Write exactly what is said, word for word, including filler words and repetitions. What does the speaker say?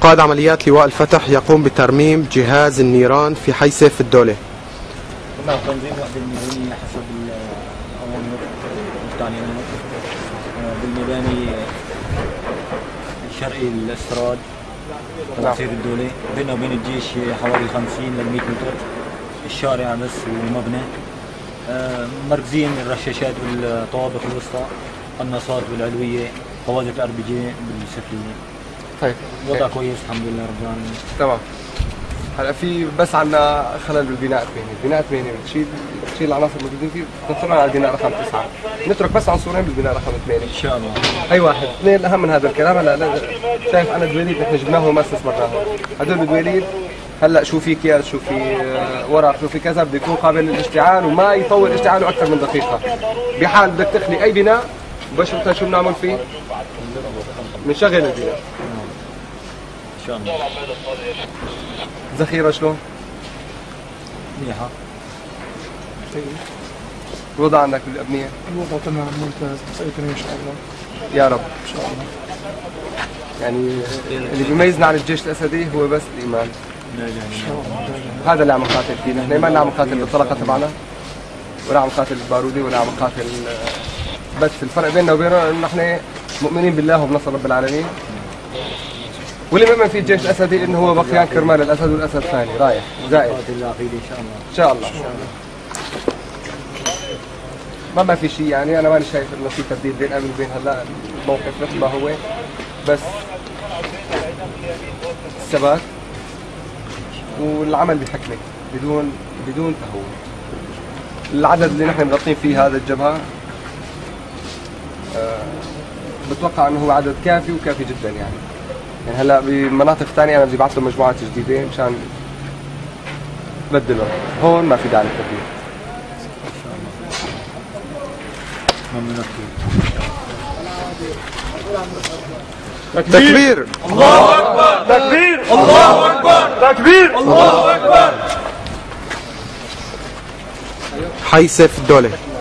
قائد عمليات لواء الفتح يقوم بترميم جهاز النيران في حي سيف الدولة. نعم، تنظيم وحدة الميدانية حسب الأوامر والتعليمات. بالميداني الشرقي الاستراد تبع سيف الدولة، بيننا وبين الجيش حوالي خمسين لمية متر. الشارع بس ومبنى. مركزين الرشاشات بالطوابق الوسطى، قناصات بالعلوية، قواذف ار بي جي بالسفلية. طيب الوضع كويس الحمد لله رب العالمين. تمام. هلا في بس عندنا خلل بالبناء الثمانية، البناء الثمانية بتشيل بتشيل العناصر الموجودين فيه، بتنصرنا على البناء رقم تسعة، نترك بس عنصرين بالبناء رقم ثمانية ان شاء الله. اي واحد، اثنين الاهم من هذا الكلام. هلا شايف انا دويليد نحن جبناه وما استثمرناه، هدول الدويليد هلا شو في اكياس، شو في ورق، شو في كذا، بده يكون قابل للاشتعال وما يطول اشتعاله اكثر من دقيقة. بحال بدك تخلي اي بناء مباشرة شو بنعمل فيه؟ بنشغل البناء. ان شاء الله. ذخيرة شلون؟ منيحة. الوضع عندك بالأبنية؟ الوضع تمام ممتاز، مسيطرين إن شاء الله. يا رب. إن شاء الله. يعني اللي بيميزنا عن الجيش الأسدي هو بس الإيمان. لا إله إلا الله. هذا اللي عم نقاتل فيه، نحن ما عم نقاتل بالطلقة تبعنا ولا عم نقاتل بالبارودي ولا عم نقاتل، بس الفرق بيننا وبينه إنه نحن مؤمنين بالله وبنصر رب العالمين. واللي بيؤمن فيه الجيش الأسدي إنه هو بقيان كرمال الأسد والأسد ثاني رايح زائد. ان شاء الله. إن شاء الله. ما ما في شيء، يعني أنا ماني شايف إنه في تبديل بين قبل وبين هلا، الموقف مثل ما هو، بس الثبات والعمل بحكمة بدون بدون تهور. العدد اللي نحن مغطين فيه هذا الجبهة أه بتوقع انه هو عدد كافي وكافي جدا يعني. يعني هلا بمناطق ثانية انا بدي ابعث لهم مجموعات جديدة مشان بدلهم، هون ما في داعي للتبديل. تكبير الله أكبر. تكبير الله أكبر. تكبير الله أكبر. حي سيف الدولة.